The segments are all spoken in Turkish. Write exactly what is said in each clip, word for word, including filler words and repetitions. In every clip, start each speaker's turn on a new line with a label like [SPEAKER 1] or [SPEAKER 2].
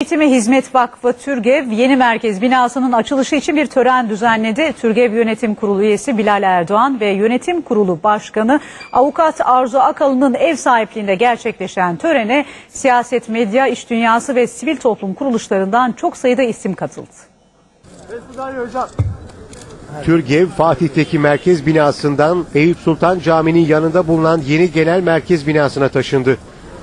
[SPEAKER 1] Eğitime Hizmet Vakfı TÜRGEV yeni merkez binasının açılışı için bir tören düzenledi. TÜRGEV Yönetim Kurulu üyesi Bilal Erdoğan ve Yönetim Kurulu Başkanı Avukat Arzu Akalı'nın ev sahipliğinde gerçekleşen törene siyaset, medya, iş dünyası ve sivil toplum kuruluşlarından çok sayıda isim katıldı.
[SPEAKER 2] TÜRGEV Fatih'teki merkez binasından Eyüp Sultan Camii'nin yanında bulunan yeni genel merkez binasına taşındı.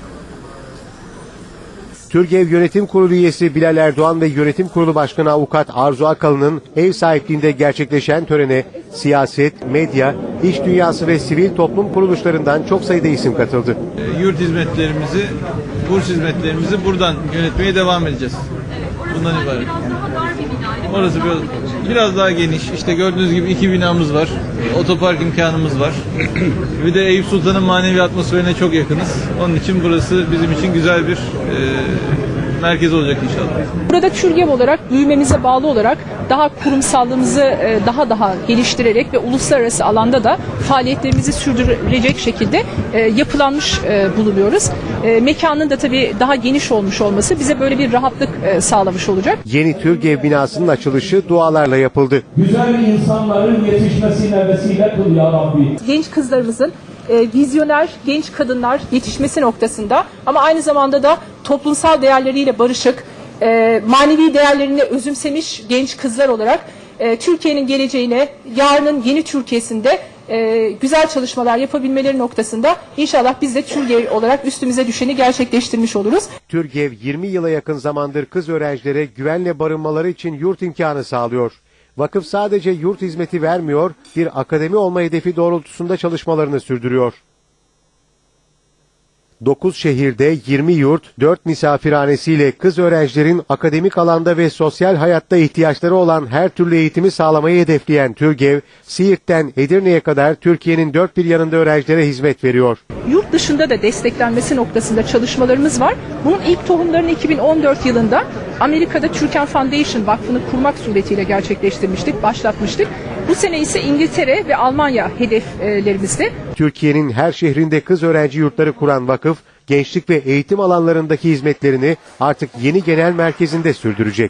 [SPEAKER 2] TÜRGEV Yönetim Kurulu üyesi Bilal Erdoğan ve Yönetim Kurulu Başkanı Avukat Arzu Akalı'nın ev sahipliğinde gerçekleşen törene siyaset, medya, iş dünyası ve sivil toplum kuruluşlarından çok sayıda isim katıldı.
[SPEAKER 3] Yurt hizmetlerimizi, burs hizmetlerimizi buradan yönetmeye devam edeceğiz. Bundan ibaret. Orası biraz, biraz daha geniş. İşte gördüğünüz gibi iki binamız var. Otopark imkanımız var. Bir de Eyüp Sultan'ın manevi atmosferine çok yakınız. Onun için burası bizim için güzel bir e, merkez olacak inşallah.
[SPEAKER 4] Burada TÜRGEV olarak büyümemize bağlı olarak daha kurumsallığımızı e, daha daha geliştirerek ve uluslararası alanda da faaliyetlerimizi sürdürecek şekilde e, yapılanmış e, bulunuyoruz. E, mekanın da tabii daha geniş olmuş olması bize böyle bir rahatlık e, sağlamış olacak.
[SPEAKER 2] Yeni TÜRGEV binasının açılışı dualarla yapıldı.
[SPEAKER 5] Güzel insanların yetişmesine vesile kıl ya Rabbi.
[SPEAKER 4] Genç kızlarımızın e, vizyoner genç kadınlar yetişmesi noktasında ama aynı zamanda da toplumsal değerleriyle barışık, e, manevi değerlerini özümsemiş genç kızlar olarak e, Türkiye'nin geleceğine, yarının yeni Türkiye'sinde e, güzel çalışmalar yapabilmeleri noktasında inşallah biz de TÜRGEV olarak üstümüze düşeni gerçekleştirmiş oluruz.
[SPEAKER 2] TÜRGEV yirmi yıla yakın zamandır kız öğrencilere güvenle barınmaları için yurt imkanı sağlıyor. Vakıf sadece yurt hizmeti vermiyor, bir akademi olma hedefi doğrultusunda çalışmalarını sürdürüyor. dokuz şehirde yirmi yurt, dört misafirhanesiyle kız öğrencilerin akademik alanda ve sosyal hayatta ihtiyaçları olan her türlü eğitimi sağlamayı hedefleyen TÜRGEV, Siirt'ten Edirne'ye kadar Türkiye'nin dört bir yanında öğrencilere hizmet veriyor.
[SPEAKER 4] Yurt dışında da desteklenmesi noktasında çalışmalarımız var. Bunun ilk tohumlarını iki bin on dört yılında Amerika'da Türkan Foundation Vakfı'nı kurmak suretiyle gerçekleştirmiştik, başlatmıştık. Bu sene ise İngiltere ve Almanya hedeflerimizde.
[SPEAKER 2] Türkiye'nin her şehrinde kız öğrenci yurtları kuran vakıf, gençlik ve eğitim alanlarındaki hizmetlerini artık yeni genel merkezinde sürdürecek.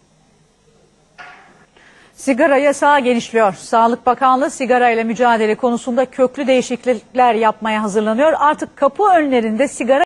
[SPEAKER 1] Sigara yasağı genişliyor. Sağlık Bakanlığı sigara ile mücadele konusunda köklü değişiklikler yapmaya hazırlanıyor. Artık kapı önlerinde sigara